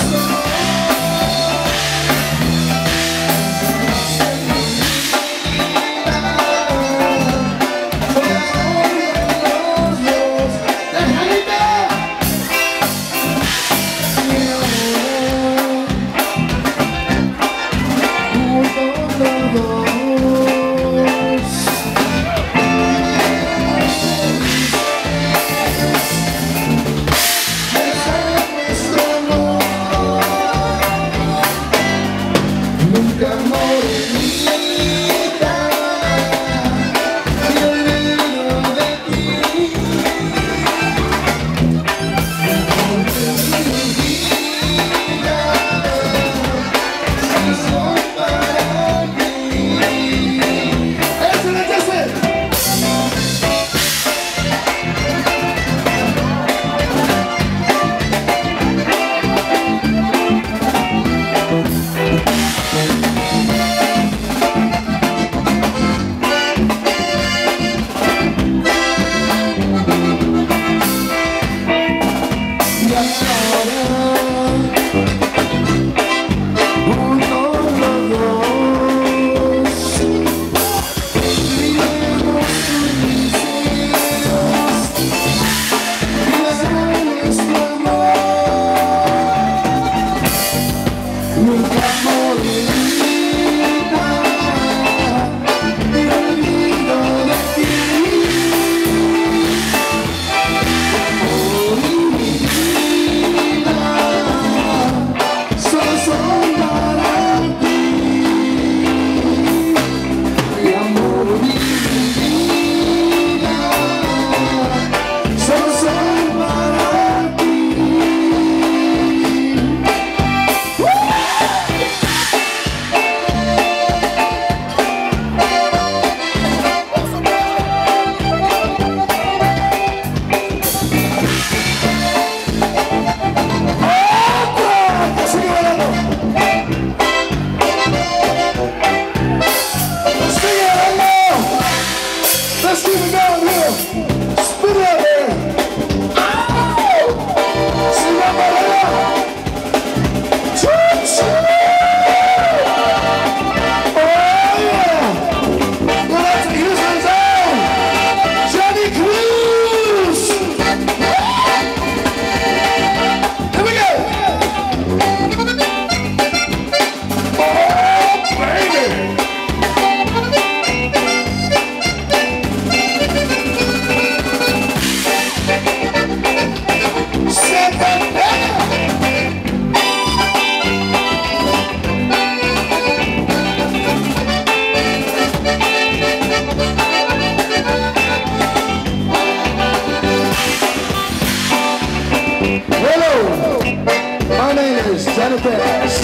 Johnny Cash.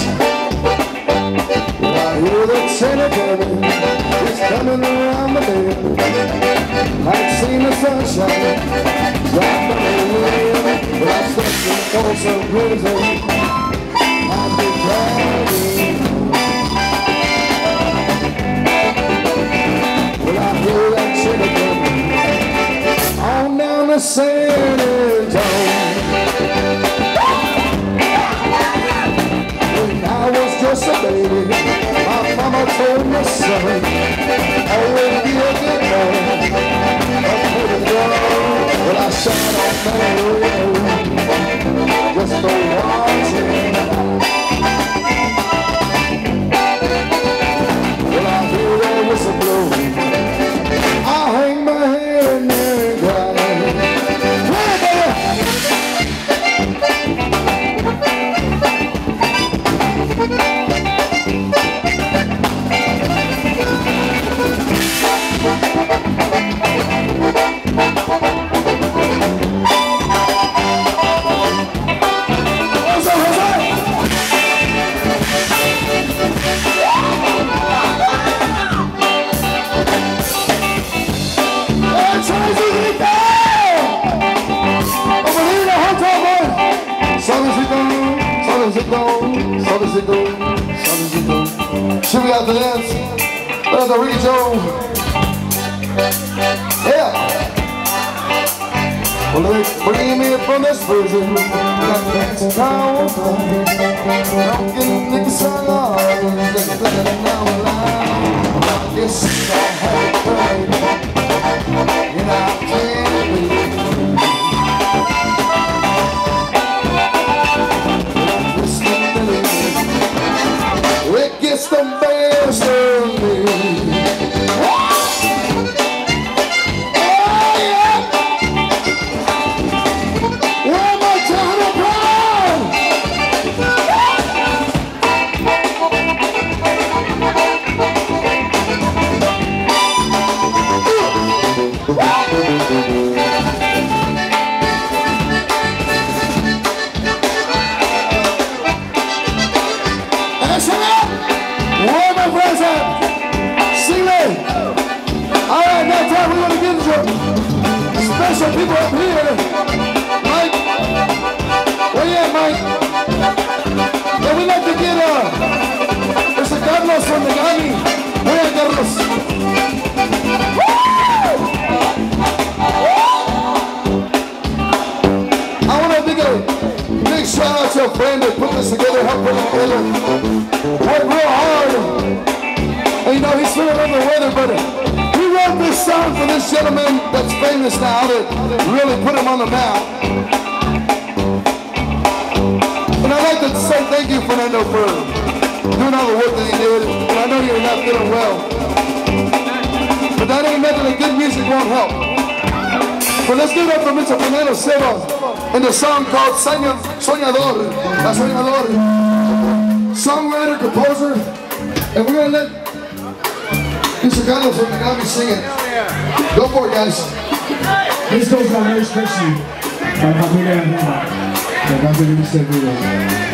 I hear that Santa coming, it's coming around the bend. I've seen the sunshine, driving away, but I'm searching for some reason. I'll be driving. Well, I hear that Santa coming, on down to San Antonio. I was just a baby, my mama told me, son, always be a good man, a pretty girl. Well, I shot off my road, just for watching. Well, I hear that whistle blow, I hang my head in there and cry. Should we have to dance? There's a Ricky Joe. Yeah. Well, they bring me from this prison. That's how Getting mixed on, just living now alive. I guess I had it right, and I can't believe it gets the best of me. Oh, yeah. One more time, applause. Listen up. Where my friends at? Sing it. All right, now time we're going to get into special people up here. Mike. Where you at, Mike? Yeah, we like to get Mr. Carlos from the Gami. Where you at, Carlos? I want to big shout out to a friend that put this together, helped put it together. Worked real hard. And you know, he's feeling under the weather, but he wrote this song for this gentleman that's famous now, that really put him on the map. And I'd like to say thank you, Fernando, for doing all the work that he did. And I know you're not feeling well. But that ain't nothing that good music won't help. But let's give it up for Mr. Fernando Silva in the song called Soñador. La Soñador. Songwriter, composer. And we're going to let Mr. Carlos from the Gami sing it. Go for it, guys. This goes out very especially by Familia Roma, que va a tener un servidor.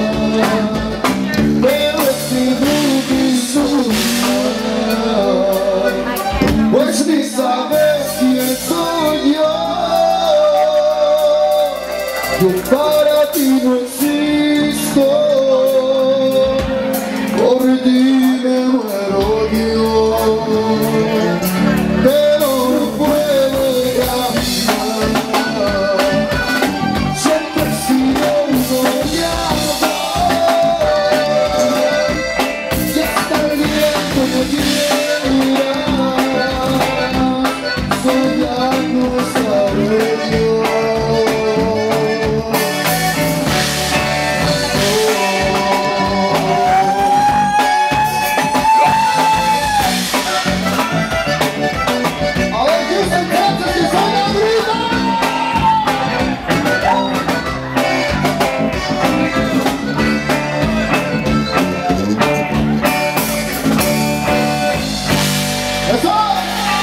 pero si pues ni sabes quién soy yo para ti no existo, por ti me muero yo, pero no puedo cambiar, siempre he sido un soñador, y hasta el día como quiera, soñando estaré yo.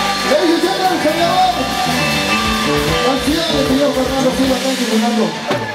Fernando Silva, thank you, Fernando.